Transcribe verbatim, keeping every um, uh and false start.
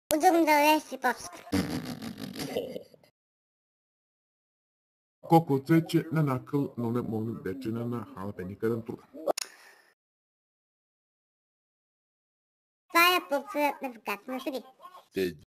Удобно вести повск. Koko teche na nakıl nole monu betine na halbeni kadın tur. Това е пупса на вкатна шуги.